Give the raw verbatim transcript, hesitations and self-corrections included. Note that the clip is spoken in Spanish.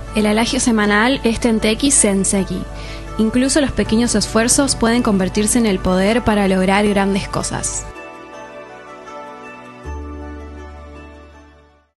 El adagio semanal es Tenteki Senseki. Incluso los pequeños esfuerzos pueden convertirse en el poder para lograr grandes cosas.